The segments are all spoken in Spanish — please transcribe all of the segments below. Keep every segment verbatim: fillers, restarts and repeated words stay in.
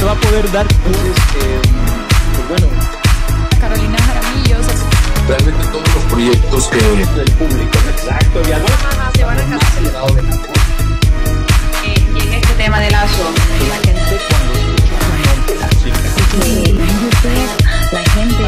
va a poder dar. Entonces, eh, pues bueno. Carolina Jaramillo. Realmente todos los proyectos que... del público, exacto. Y además, Ajá, se van a más elevado de la eh, y en este tema de Lazo. la gente cuando escucha una clásica. Sí, en YouTube, la gente...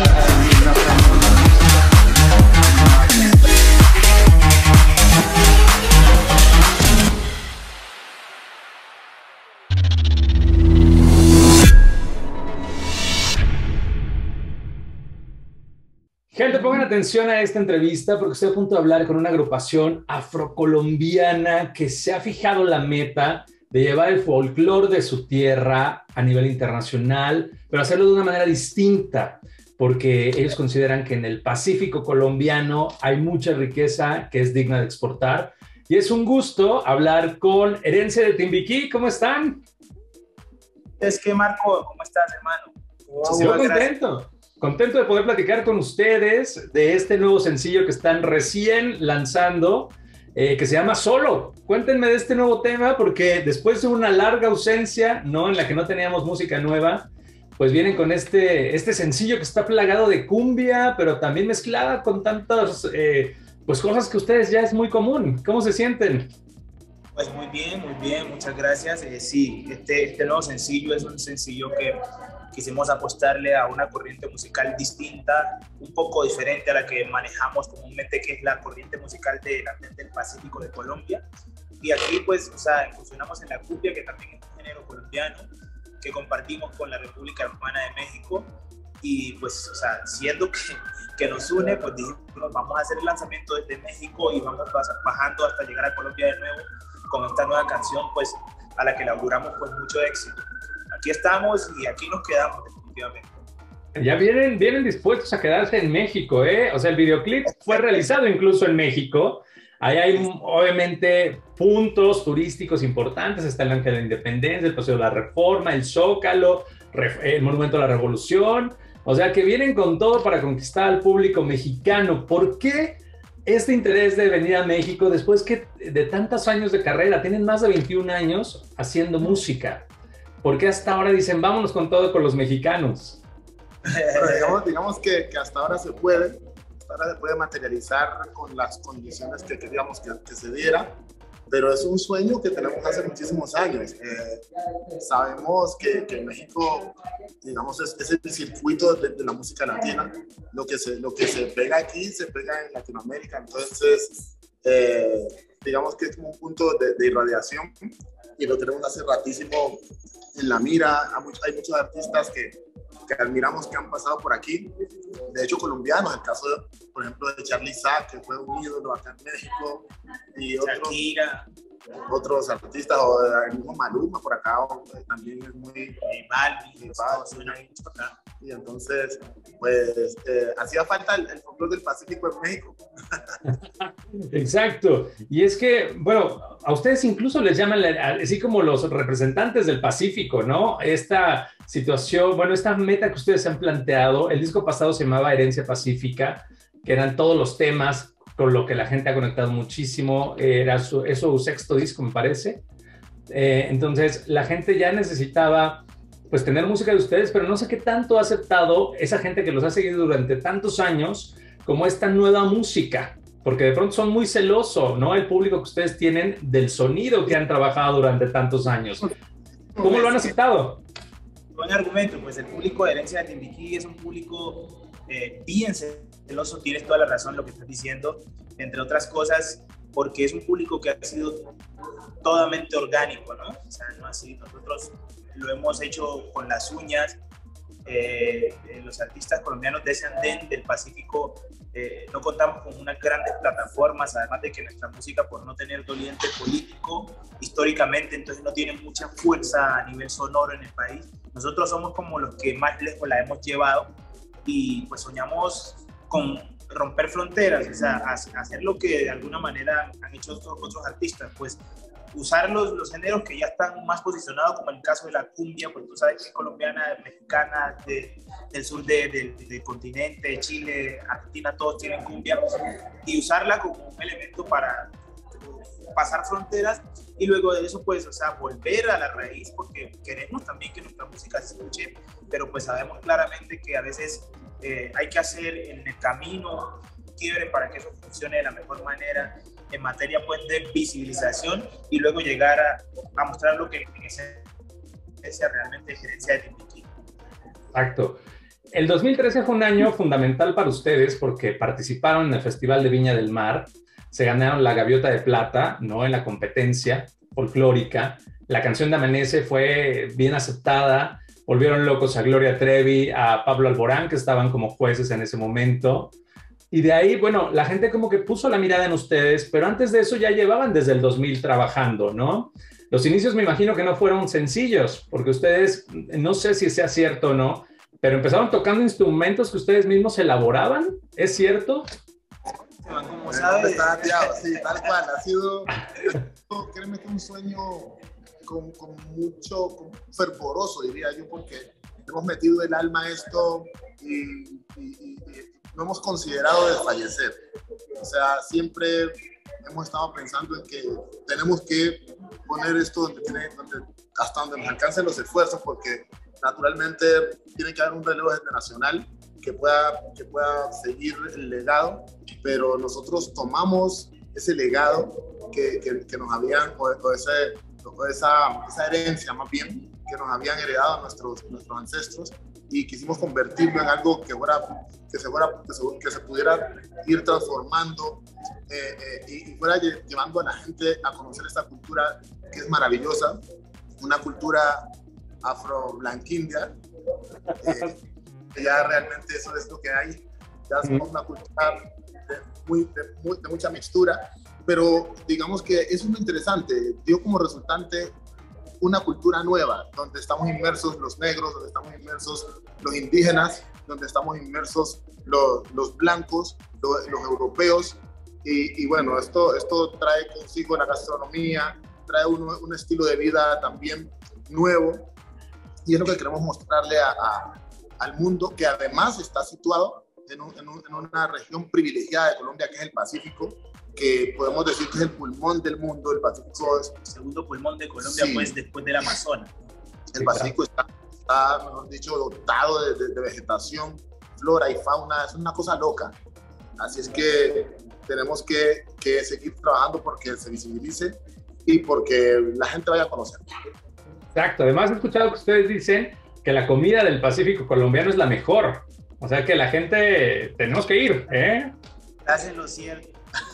Gente, pongan atención a esta entrevista porque estoy a punto de hablar con una agrupación afrocolombiana que se ha fijado la meta de llevar el folclore de su tierra a nivel internacional, pero hacerlo de una manera distinta, porque ellos consideran que en el Pacífico colombiano hay mucha riqueza que es digna de exportar. Y es un gusto hablar con Herencia de Timbiquí. ¿Cómo están? Es que, Marco, ¿cómo estás, hermano? Yo contento. Contento de poder platicar con ustedes de este nuevo sencillo que están recién lanzando, eh, que se llama Solo. Cuéntenme de este nuevo tema, porque después de una larga ausencia, ¿no?, en la que no teníamos música nueva, pues vienen con este, este sencillo que está plagado de cumbia, pero también mezclada con tantas eh, pues cosas que ustedes ya es muy común. ¿Cómo se sienten? Pues muy bien, muy bien, muchas gracias. Eh, sí, este, este nuevo sencillo es un sencillo que quisimos apostarle a una corriente musical distinta, un poco diferente a la que manejamos comúnmente, que es la corriente musical de la, del Pacífico de Colombia. Y aquí, pues, o sea, incursionamos en la cumbia, que también es un género colombiano, que compartimos con la República Hermana de México. Y, pues, o sea, siendo que, que nos une, pues dijimos, vamos a hacer el lanzamiento desde México y vamos bajando hasta llegar a Colombia de nuevo con esta nueva canción, pues, a la que le auguramos, pues, mucho éxito. Aquí estamos y aquí nos quedamos definitivamente. Ya vienen, vienen dispuestos a quedarse en México, ¿eh? O sea, el videoclip fue realizado incluso en México. Ahí hay obviamente puntos turísticos importantes. Está el Ángel de la Independencia, el Paseo de la Reforma, el Zócalo, el Monumento a la Revolución. O sea, que vienen con todo para conquistar al público mexicano. ¿Por qué este interés de venir a México después que de tantos años de carrera? Tienen más de veintiún años haciendo música. ¿Por qué hasta ahora dicen vámonos con todo con los mexicanos? Pero digamos, digamos que, que hasta ahora se puede, hasta ahora se puede materializar con las condiciones que queríamos que, que se diera, pero es un sueño que tenemos hace muchísimos años. Eh, sabemos que, que México, digamos, es, es el circuito de, de la música latina. Lo que, se, lo que se pega aquí se pega en Latinoamérica, entonces eh, digamos que es como un punto de, de irradiación y lo tenemos hace ratísimo en la mira. Hay muchos, hay muchos artistas que, que admiramos que han pasado por aquí, de hecho colombianos, el caso, de, por ejemplo, de Charly Sa, que fue un ídolo acá en México, y otros, otros artistas, o el mismo Maluma por acá, también es muy... Balvin, suena mucho acá. Y entonces, pues, eh, hacía falta el, el folclore del Pacífico en México. Exacto. Y es que, bueno, a ustedes incluso les llaman, así como los representantes del Pacífico, ¿no? Esta situación, bueno, esta meta que ustedes han planteado, el disco pasado se llamaba Herencia Pacífica, que eran todos los temas con lo que la gente ha conectado muchísimo. Era su, es su sexto disco, me parece. Eh, entonces, la gente ya necesitaba pues tener música de ustedes, pero no sé qué tanto ha aceptado esa gente que los ha seguido durante tantos años como esta nueva música, porque de pronto son muy celosos, ¿no? El público que ustedes tienen del sonido que han trabajado durante tantos años. ¿Cómo lo han aceptado? Buen argumento, pues el público de Herencia de Timbiquí es un público eh, bien celoso, tienes toda la razón lo que estás diciendo, entre otras cosas, porque es un público que ha sido totalmente orgánico, ¿no? O sea, no así, nosotros lo hemos hecho con las uñas. Eh, eh, los artistas colombianos de ese andén del Pacífico eh, no contamos con unas grandes plataformas, además de que nuestra música, por no tener doliente político históricamente, entonces no tiene mucha fuerza a nivel sonoro en el país. Nosotros somos como los que más lejos la hemos llevado y pues soñamos con romper fronteras, o sea, hacer lo que de alguna manera han hecho otros, otros artistas, pues usar los, los géneros que ya están más posicionados, como el caso de la cumbia, pues tú sabes que es colombiana, mexicana, de, del sur de, de, del continente, Chile, Argentina, todos tienen cumbia, y usarla como un elemento para pasar fronteras y luego de eso, pues, o sea, volver a la raíz, porque queremos también que nuestra música se escuche, pero pues sabemos claramente que a veces eh, hay que hacer en el camino quiebre para que eso funcione de la mejor manera en materia, pues, de visibilización y luego llegar a, a mostrar lo que en esencia realmente es gerencia de Timbiquí. Exacto. El dos mil trece fue un año fundamental para ustedes porque participaron en el Festival de Viña del Mar, se ganaron la Gaviota de Plata, ¿no?, en la competencia folclórica. La canción de Amanece fue bien aceptada, volvieron locos a Gloria Trevi, a Pablo Alborán, que estaban como jueces en ese momento. Y de ahí, bueno, la gente como que puso la mirada en ustedes, pero antes de eso ya llevaban desde el dos mil trabajando, ¿no? Los inicios me imagino que no fueron sencillos, porque ustedes, no sé si sea cierto o no, pero empezaron tocando instrumentos que ustedes mismos elaboraban, ¿es cierto? Como sabes, sí, tal cual, ha sido, créeme que un sueño con, con mucho, con fervoroso, diría yo, porque hemos metido el alma a esto y, y, y, y no hemos considerado desfallecer. O sea, siempre hemos estado pensando en que tenemos que poner esto donde tiene, donde, hasta donde nos alcancen los esfuerzos, porque naturalmente tiene que haber un relevo generacional que pueda, que pueda seguir el legado, pero nosotros tomamos ese legado que, que, que nos habían, o, o, ese, o esa, esa herencia más bien, que nos habían heredado nuestros, nuestros ancestros, y quisimos convertirlo en algo que, fuera, que, se, fuera, que, se, que se pudiera ir transformando eh, eh, y, y fuera llevando a la gente a conocer esta cultura que es maravillosa, una cultura afro-blanquindia. Eh, ya realmente eso es lo que hay, ya somos una cultura de, muy, de, muy, de mucha mixtura, pero digamos que eso es muy interesante, dio como resultante una cultura nueva, donde estamos inmersos los negros, donde estamos inmersos los indígenas, donde estamos inmersos los, los blancos, los, los europeos, y, y bueno, esto, esto trae consigo la gastronomía, trae un, un estilo de vida también nuevo, y es lo que queremos mostrarle a, a al mundo, que además está situado en, un, en, un, en una región privilegiada de Colombia, que es el Pacífico, que podemos decir que es el pulmón del mundo. El Pacífico es el segundo pulmón de Colombia, sí, pues después del Amazonas. El Pacífico está, está mejor dicho, dotado de, de, de vegetación, flora y fauna, es una cosa loca. Así es que tenemos que, que seguir trabajando porque se visibilice y porque la gente vaya a conocer. Exacto, además he escuchado que ustedes dicen que la comida del Pacífico colombiano es la mejor. O sea que la gente, tenemos que ir, ¿eh? Hacen lo cierto.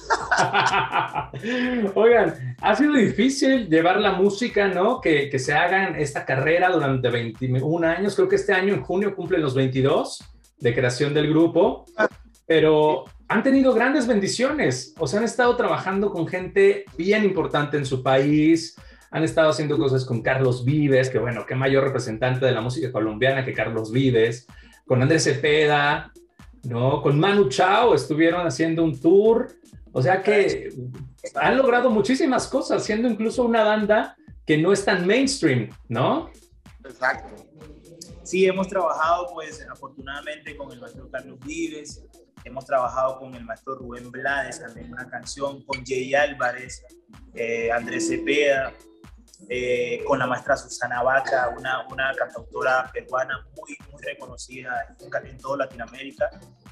Oigan, ha sido difícil llevar la música, ¿no? Que, que se hagan esta carrera durante veintiún años. Creo que este año, en junio, cumplen los veintidós de creación del grupo. Pero han tenido grandes bendiciones. O sea, han estado trabajando con gente bien importante en su país. Han estado haciendo cosas con Carlos Vives, que bueno, qué mayor representante de la música colombiana que Carlos Vives, con Andrés Cepeda, ¿no? Con Manu Chao estuvieron haciendo un tour, o sea que han logrado muchísimas cosas, siendo incluso una banda que no es tan mainstream, ¿no? Exacto. Sí, hemos trabajado pues afortunadamente con el maestro Carlos Vives, hemos trabajado con el maestro Rubén Blades, también una canción, con Jay Álvarez, eh, Andrés Cepeda, Eh, con la maestra Susana Vaca, una, una cantautora peruana muy, muy reconocida en, en toda Latinoamérica.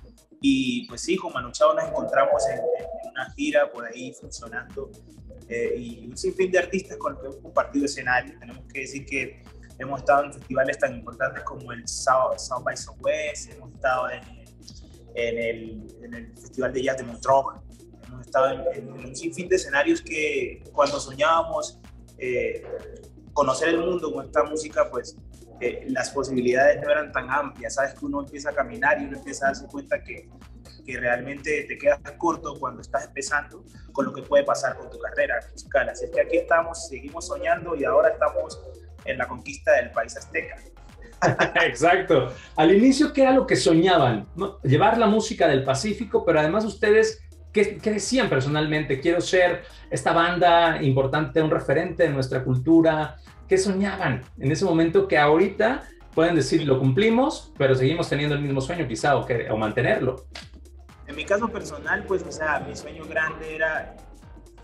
Y pues sí, con Manu Chao nos encontramos en, en una gira por ahí funcionando eh, y un sinfín de artistas con los que hemos compartido escenario. Tenemos que decir que hemos estado en festivales tan importantes como el South, South by Southwest, hemos estado en, en, el, en el Festival de Jazz de Montreux, hemos estado en, en un sinfín de escenarios que cuando soñábamos Eh, conocer el mundo con esta música, pues eh, las posibilidades no eran tan amplias. Sabes que uno empieza a caminar y uno empieza a darse cuenta que, que realmente te quedas corto cuando estás empezando con lo que puede pasar con tu carrera musical. Así que aquí estamos, seguimos soñando y ahora estamos en la conquista del país azteca. Exacto. Al inicio, ¿qué era lo que soñaban? ¿No? Llevar la música del Pacífico, pero además ustedes, ¿qué, qué decían personalmente? Quiero ser esta banda importante, un referente de nuestra cultura. ¿Qué soñaban en ese momento que ahorita pueden decir lo cumplimos, pero seguimos teniendo el mismo sueño quizá o, que, o mantenerlo? En mi caso personal, pues, o sea, mi sueño grande era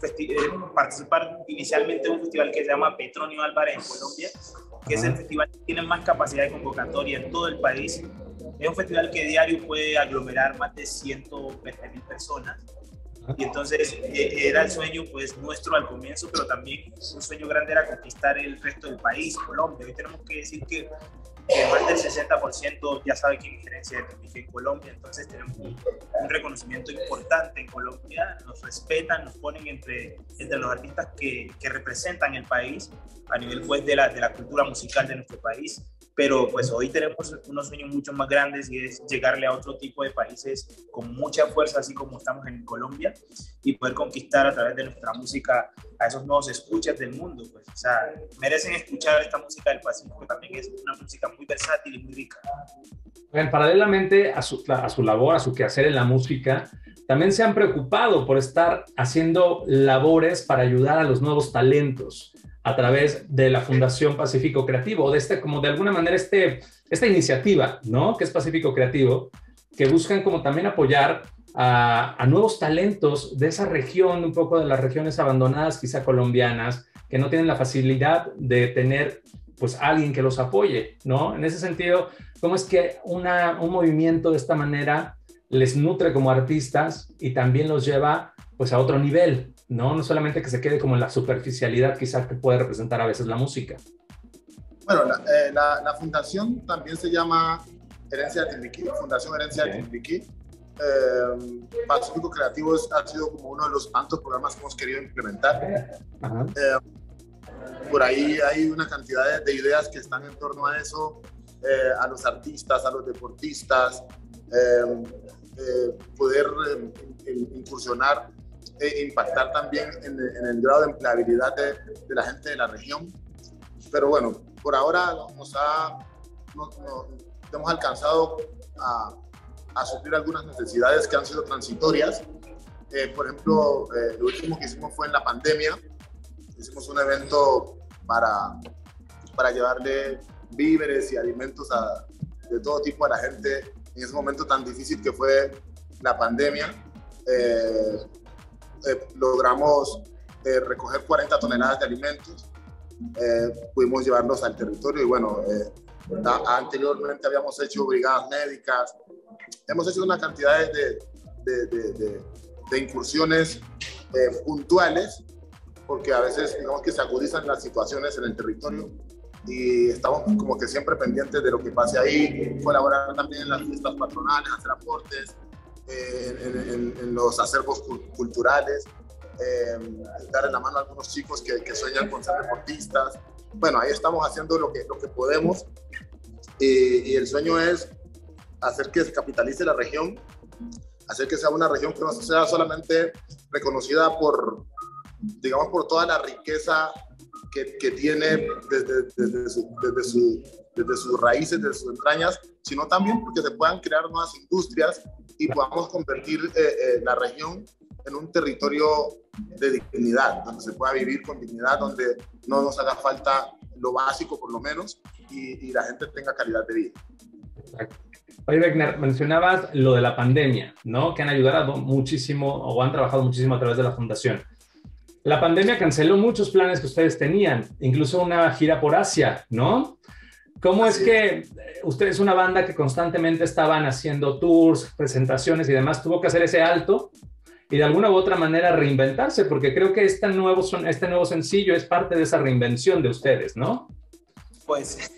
eh, participar inicialmente en un festival que se llama Petronio Álvarez en Colombia, que Ajá. es el festival que tiene más capacidad de convocatoria en todo el país. Es un festival que diario puede aglomerar más de ciento veinte mil personas. Y entonces eh, era el sueño pues nuestro al comienzo, pero también un sueño grande era conquistar el resto del país, Colombia. Hoy tenemos que decir que, que más del sesenta por ciento ya sabe quién es Gerencia de Timbiquí en Colombia, entonces tenemos un, un reconocimiento importante en Colombia, nos respetan, nos ponen entre, entre los artistas que, que representan el país a nivel pues de la, de la cultura musical de nuestro país. Pero pues hoy tenemos unos sueños mucho más grandes y es llegarle a otro tipo de países con mucha fuerza, así como estamos en Colombia, y poder conquistar a través de nuestra música a esos nuevos escuchas del mundo. Pues, o sea, merecen escuchar esta música del Pacífico, también es una música muy versátil y muy rica. Bien, paralelamente a su, a su labor, a su quehacer en la música, también se han preocupado por estar haciendo labores para ayudar a los nuevos talentos a través de la Fundación Pacífico Creativo, de este, como de alguna manera este, esta iniciativa, ¿no? Que es Pacífico Creativo, que buscan como también apoyar a, a nuevos talentos de esa región, un poco de las regiones abandonadas, quizá colombianas, que no tienen la facilidad de tener pues alguien que los apoye, ¿no? En ese sentido, ¿cómo es que una, un movimiento de esta manera les nutre como artistas y también los lleva pues a otro nivel, ¿no? No solamente que se quede como en la superficialidad quizá que puede representar a veces la música. Bueno, la, eh, la, la fundación también se llama Herencia de Timbiquí, Fundación Herencia okay. de Timbiquí. Eh, Pacífico Creativo es, ha sido como uno de los tantos programas que hemos querido implementar. Ajá. Eh, por ahí hay una cantidad de, de ideas que están en torno a eso, eh, a los artistas, a los deportistas, eh, eh, poder eh, incursionar e impactar también en, en el grado de empleabilidad de, de la gente de la región. Pero bueno, por ahora nos, ha, nos, nos hemos alcanzado a, a suplir algunas necesidades que han sido transitorias. Eh, por ejemplo, eh, lo último que hicimos fue en la pandemia. Hicimos un evento para, para llevarle víveres y alimentos a, de todo tipo a la gente en ese momento tan difícil que fue la pandemia. Eh, Eh, logramos eh, recoger cuarenta toneladas de alimentos, eh, pudimos llevarlos al territorio y bueno, eh, a, anteriormente habíamos hecho brigadas médicas, hemos hecho una cantidad de, de, de, de, de incursiones eh, puntuales, porque a veces digamos que se agudizan las situaciones en el territorio y estamos como que siempre pendientes de lo que pase ahí, colaborar también en las fiestas patronales, hacer aportes, En, en, en los acervos culturales, eh, dar en la mano a algunos chicos que, que sueñan con ser deportistas. Bueno, ahí estamos haciendo lo que, lo que podemos y, y el sueño es hacer que se capitalice la región, hacer que sea una región que no sea solamente reconocida por, digamos, por toda la riqueza que, que tiene desde, desde, su, desde, su, desde sus raíces, desde sus entrañas, sino también porque se puedan crear nuevas industrias y podamos convertir eh, eh, la región en un territorio de dignidad, donde se pueda vivir con dignidad, donde no nos haga falta lo básico por lo menos y, y la gente tenga calidad de vida. Exacto. Oye, Beckner, mencionabas lo de la pandemia, ¿no? Que han ayudado muchísimo o han trabajado muchísimo a través de la fundación. La pandemia canceló muchos planes que ustedes tenían, incluso una gira por Asia, ¿no? ¿Cómo es que ustedes, una banda que constantemente estaban haciendo tours, presentaciones y demás, tuvo que hacer ese alto y de alguna u otra manera reinventarse? Porque creo que este nuevo, este nuevo sencillo es parte de esa reinvención de ustedes, ¿no? Pues,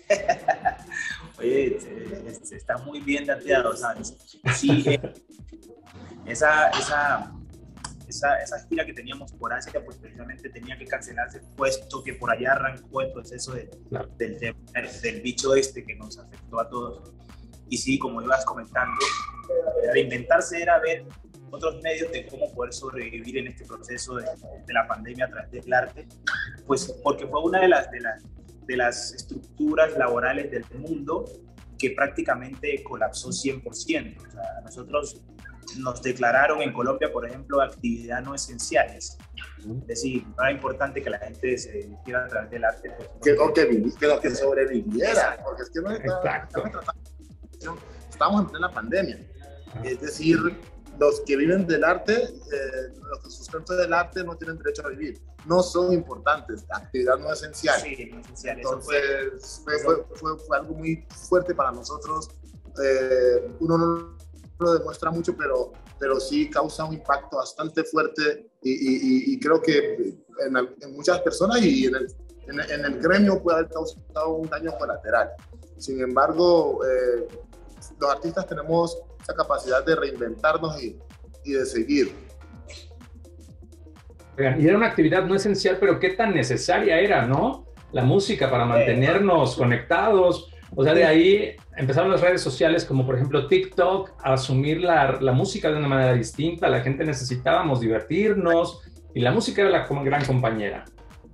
oye, está muy bien dateado, ¿sabes? Sí, eh, esa, esa, esa, esa gira que teníamos por Asia, pues precisamente tenía que cancelarse, puesto que por allá arrancó el proceso de, claro. del, del, del bicho este que nos afectó a todos. Y sí, como ibas comentando, reinventarse era ver otros medios de cómo poder sobrevivir en este proceso de, de la pandemia a través del arte, pues porque fue una de las, de, las, de las estructuras laborales del mundo que prácticamente colapsó cien por ciento. O sea, nosotros nos declararon en Colombia, por ejemplo, actividad no esenciales. Es decir, era importante que la gente se dedicara a través del arte. Pues, que, o que, que, que sobreviviera, porque es que no está, está, estamos en plena pandemia. Es decir, los que viven del arte, eh, los que sustentan del arte no tienen derecho a vivir. No son importantes, la actividad no es esencial. Sí, no es esencial. Entonces fue, fue, fue, fue algo muy fuerte para nosotros. Eh, uno no lo demuestra mucho, pero, pero sí causa un impacto bastante fuerte y, y, y creo que en, en muchas personas y en el, en, en el gremio puede haber causado un daño colateral. Sin embargo, eh, los artistas tenemos esa capacidad de reinventarnos y, y de seguir. Y era una actividad no esencial, pero qué tan necesaria era, ¿no? La música para mantenernos conectados. O sea, de ahí empezaron las redes sociales como por ejemplo TikTok a asumir la, la música de una manera distinta. La gente necesitábamos divertirnos y la música era la gran compañera.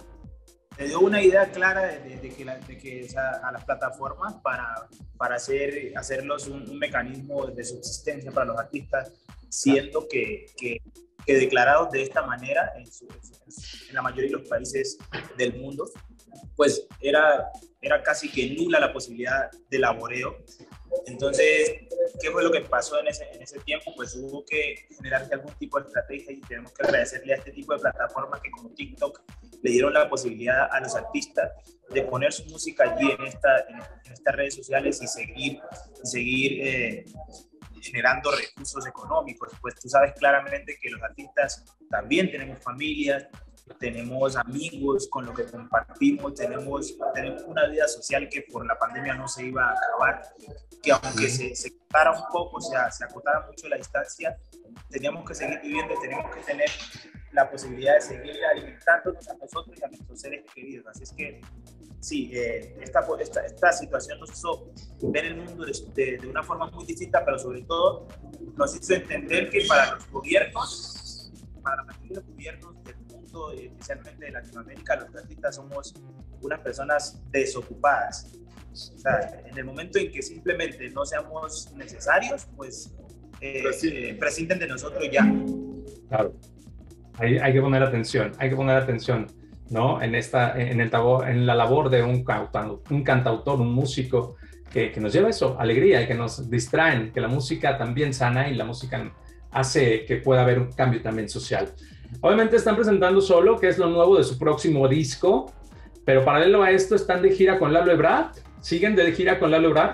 Te dio una idea clara de, de, de que, la, de que o sea, a las plataformas para, para hacer, hacerlos un, un mecanismo de subsistencia para los artistas, siendo que, que, que declarados de esta manera en, su, en la mayoría de los países del mundo, pues era, era casi que nula la posibilidad de laboreo. Entonces, ¿qué fue lo que pasó en ese, en ese tiempo? Pues hubo que generarse algún tipo de estrategia y tenemos que agradecerle a este tipo de plataformas que como TikTok le dieron la posibilidad a los artistas de poner su música allí en, esta, en estas redes sociales y seguir, y seguir eh, generando recursos económicos. Pues tú sabes claramente que los artistas también tenemos familias, tenemos amigos con los que compartimos, tenemos, tenemos una vida social que por la pandemia no se iba a acabar, que aunque se, se acotara un poco, o sea, se acotara mucho la distancia, teníamos que seguir viviendo, teníamos que tener la posibilidad de seguir alimentándonos a nosotros y a nuestros seres queridos. Así es que sí, eh, esta, esta, esta situación nos hizo ver el mundo de, de, de una forma muy distinta, pero sobre todo nos hizo entender que para los gobiernos, para la mayoría de los gobiernos del mundo, especialmente de Latinoamérica, los artistas somos unas personas desocupadas. O sea, en el momento en que simplemente no seamos necesarios, pues eh, eh, prescinden de nosotros ya. Claro. Hay, hay que poner atención, hay que poner atención, ¿no? En, esta, en, el, en la labor de un, un cantautor, un músico, que, que nos lleva eso, alegría, y que nos distraen, que la música también sana y la música hace que pueda haber un cambio también social. Obviamente están presentando Solo, que es lo nuevo de su próximo disco, pero paralelo a esto están de gira con Lalo Ebrard. ¿Siguen de gira con Lalo Ebrard?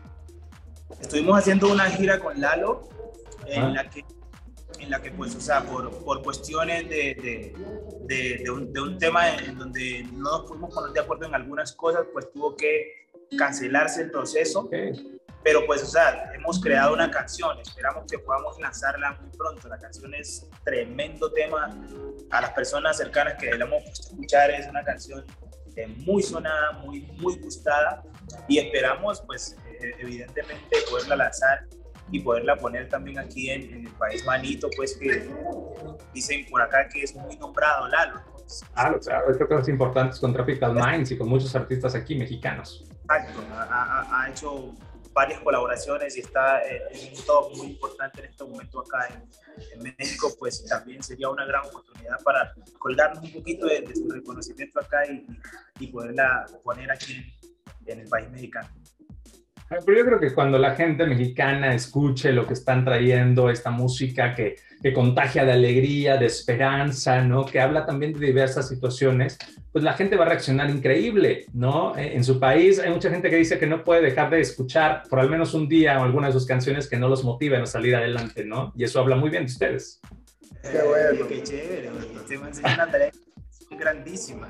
Estuvimos haciendo una gira con Lalo, en ah. la que en la que pues, o sea, por, por cuestiones de, de, de, de, un, de un tema en donde no nos pudimos poner de acuerdo en algunas cosas, pues tuvo que cancelarse el proceso. Okay. Pero pues, o sea, hemos creado una canción, esperamos que podamos lanzarla muy pronto. La canción es tremendo tema, a las personas cercanas que la hemos puesto a escuchar, es una canción eh, muy sonada, muy, muy gustada, y esperamos, pues, eh, evidentemente poderla lanzar y poderla poner también aquí en, en el país manito, pues que dicen por acá que es muy nombrado Lalo. Claro, claro, creo que es importante con Tropical Minds y con muchos artistas aquí mexicanos. Exacto, ha, ha, ha hecho varias colaboraciones y está eh, en un top muy importante en este momento acá en, en México, pues también sería una gran oportunidad para colgarnos un poquito de, de su reconocimiento acá y, y poderla poner aquí en, en el país mexicano. Pero yo creo que cuando la gente mexicana escuche lo que están trayendo, esta música que, que contagia de alegría, de esperanza, ¿no? Que habla también de diversas situaciones, pues la gente va a reaccionar increíble, ¿no? En su país hay mucha gente que dice que no puede dejar de escuchar por al menos un día alguna de sus canciones que no los motiven a salir adelante, ¿no? Y eso habla muy bien de ustedes. Qué bueno. Qué chévere. Te voy a enseñar una tarea grandísima.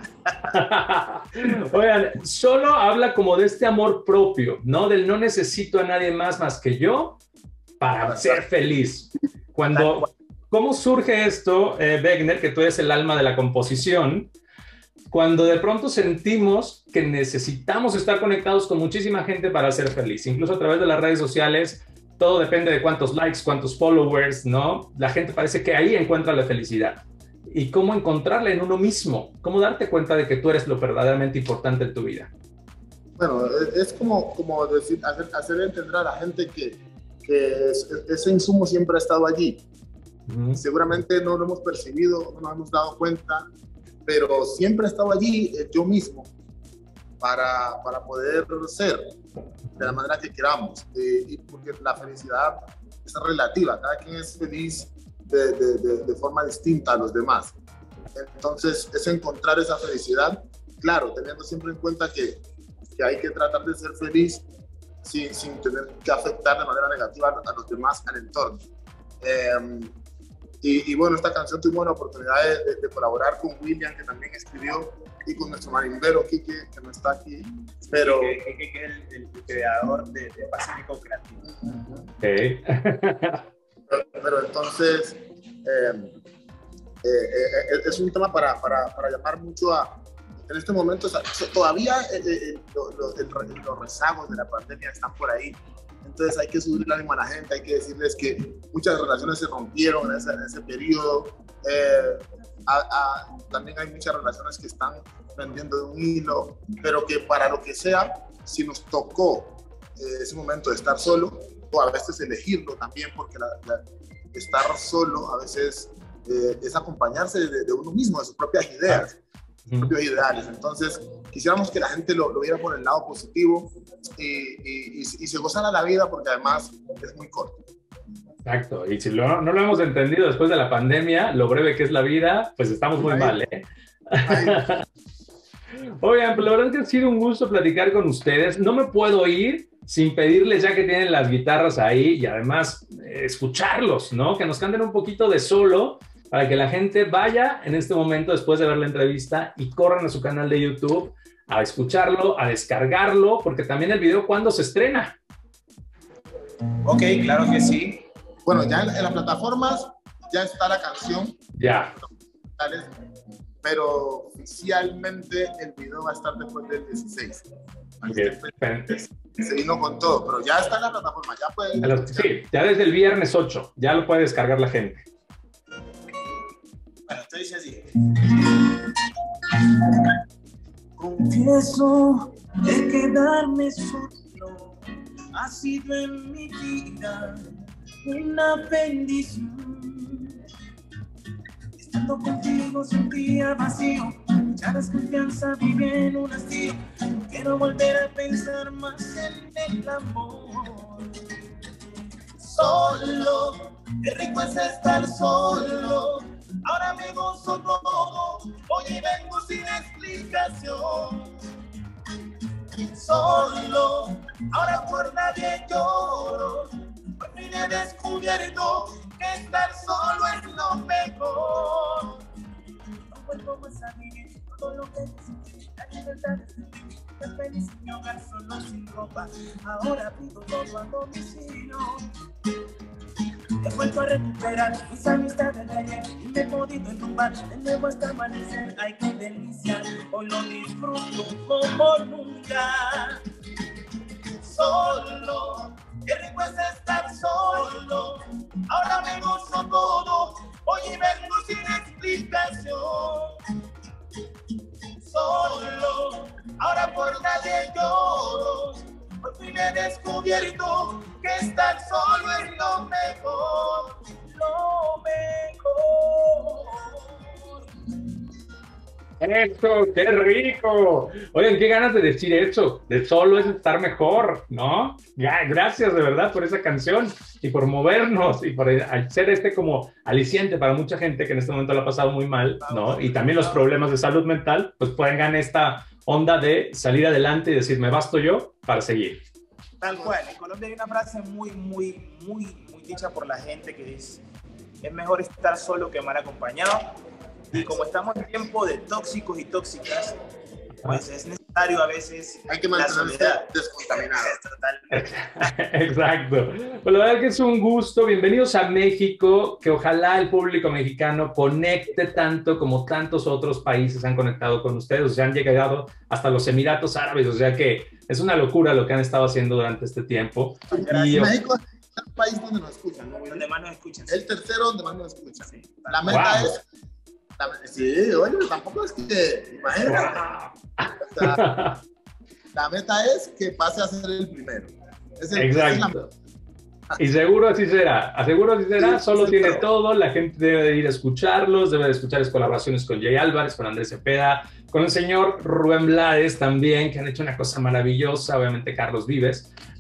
Oigan, Solo habla como de este amor propio, ¿no? Del no necesito a nadie más más que yo para ser feliz. Cuando, ¿cómo surge esto, eh, Wegner, que tú eres el alma de la composición? Cuando de pronto sentimos que necesitamos estar conectados con muchísima gente para ser feliz, incluso a través de las redes sociales, todo depende de cuántos likes, cuántos followers, ¿no? La gente parece que ahí encuentra la felicidad. Y cómo encontrarla en uno mismo, cómo darte cuenta de que tú eres lo verdaderamente importante en tu vida. Bueno, es como, como decir, hacer, hacer entender a la gente que, que ese insumo siempre ha estado allí. Uh-huh. Seguramente no lo hemos percibido, no nos hemos dado cuenta, pero siempre ha estado allí eh, yo mismo para, para poder ser de la manera que queramos. Eh, y porque la felicidad es relativa, cada quien es feliz de, de, de, de forma distinta a los demás. Entonces, es encontrar esa felicidad, claro, teniendo siempre en cuenta que, que hay que tratar de ser feliz sin, sin tener que afectar de manera negativa a, a los demás, al entorno. Eh, y, y bueno, esta canción tuvimos la oportunidad de, de, de colaborar con William, que también escribió, y con nuestro marimbero, Quique, que no está aquí, pero... Quique, que es el, el creador de, de Pacífico Creativo. Okay. pero, pero entonces, eh, eh, eh, es un tema para, para, para llamar mucho a... En este momento, todavía eh, eh, lo, lo, el, los rezagos de la pandemia están por ahí. Entonces hay que subir el ánimo a la gente, hay que decirles que muchas relaciones se rompieron en ese, en ese periodo. Eh, a, a, también hay muchas relaciones que están pendiendo de un hilo, pero que para lo que sea, si nos tocó eh, ese momento de estar solo, o a veces elegirlo también, porque la, la, estar solo a veces eh, es acompañarse de, de uno mismo, de sus propias ideas, sus propios ideales. Entonces, quisiéramos que la gente lo, lo viera por el lado positivo y, y, y, y se gozara la vida, porque además es muy corto. Exacto, y si lo, no lo hemos entendido después de la pandemia, lo breve que es la vida, pues estamos muy mal, ¿eh? Oigan, pues la verdad es que ha sido un gusto platicar con ustedes. No me puedo ir sin pedirles, ya que tienen las guitarras ahí, y además eh, escucharlos, ¿no? Que nos canten un poquito de solo, para que la gente vaya en este momento, después de ver la entrevista, y corran a su canal de YouTube a escucharlo, a descargarlo, porque también el video, ¿cuándo se estrena? Ok, claro que sí. Bueno, ya en, en las plataformas ya está la canción. Ya. Pero oficialmente el video va a estar después del dieciséis. Okay. Se vino con todo, pero ya está en la plataforma. Ya puede. Sí, ya desde el viernes ocho, ya lo puede descargar la gente. Bueno, esto dice así. Confieso que quedarme solo ha sido en mi vida una bendición. Estando contigo sentía vacío, mucha desconfianza viví en un hastío. Quiero volver a pensar más en el amor. Solo, qué rico es estar solo. Ahora me gozo todo, hoy vengo sin explicación. Solo, ahora por nadie lloro. Por fin he descubierto que estar solo es lo mejor. No vuelvo más a vivir todo lo que necesito. La libertad es vivir, ser feliz en mi hogar solo sin ropa. Ahora pido todo a domicilio. He vuelto a recuperar mis amistades de ayer y me he podido enrumbar de nuevo hasta amanecer. Ay, qué delicia, hoy lo disfruto como nunca. Solo, qué rico es estar solo. Ahora me gozo todo, hoy vengo sin explicación. Solo, ahora por nadie lloro. Por fin he descubierto que estar solo es lo mejor, lo mejor. ¡Eso! ¡Qué rico! Oigan, qué ganas de decir eso. De solo es estar mejor, ¿no? Ya, gracias de verdad por esa canción y por movernos y por ser este como aliciente para mucha gente que en este momento lo ha pasado muy mal, ¿no? Y también los problemas de salud mental, pues tengan esta onda de salir adelante y decir, me basto yo para seguir. Tal cual. En Colombia hay una frase muy, muy, muy, muy dicha por la gente que dice, es mejor estar solo que mal acompañado. Y como estamos en tiempo de tóxicos y tóxicas, pues es necesario a veces hay que mantenerse descontaminado. Exacto. Pues la verdad que es un gusto. Bienvenidos a México, que ojalá el público mexicano conecte tanto como tantos otros países han conectado con ustedes, o sea, han llegado hasta los Emiratos Árabes, o sea que es una locura lo que han estado haciendo durante este tiempo. Y México es el país donde nos escuchan, ¿no? Donde más nos escuchan. El tercero donde más nos escuchan. Sí. La meta wow. es... La, sí, oye, tampoco es que... Imagínate. Wow. O sea, la meta es que pase a ser el primero. Es el, exacto. Es y seguro así será. Seguro así será. Sí, solo tiene todo. La gente debe de ir a escucharlos. Debe de escuchar las colaboraciones con Jay Álvarez, con Andrés Cepeda, con el señor Rubén Blades también, que han hecho una cosa maravillosa. Obviamente Carlos Vives.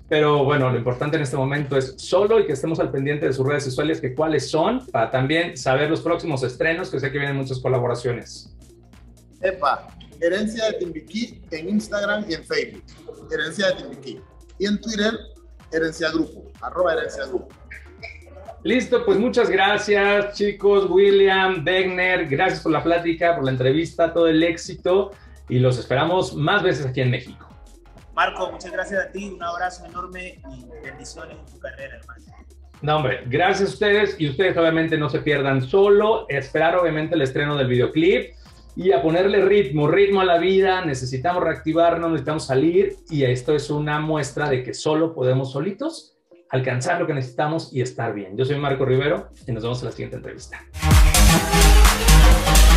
Pero bueno, lo importante en este momento es solo y que estemos al pendiente de sus redes sociales, que cuáles son, para también saber los próximos estrenos, que sé que vienen muchas colaboraciones. Epa, Herencia de Timbiquí en Instagram y en Facebook. Herencia de Timbiquí. Y en Twitter, Herencia Grupo, arroba Herencia Grupo. Listo, pues muchas gracias, chicos. William, Degner, gracias por la plática, por la entrevista, todo el éxito y los esperamos más veces aquí en México. Marco, muchas gracias a ti, un abrazo enorme y bendiciones en tu carrera, hermano. No, hombre, gracias a ustedes y ustedes obviamente no se pierdan solo, esperar obviamente el estreno del videoclip y a ponerle ritmo, ritmo a la vida, necesitamos reactivarnos, necesitamos salir y esto es una muestra de que solo podemos solitos alcanzar lo que necesitamos y estar bien. Yo soy Marco Rivero y nos vemos en la siguiente entrevista.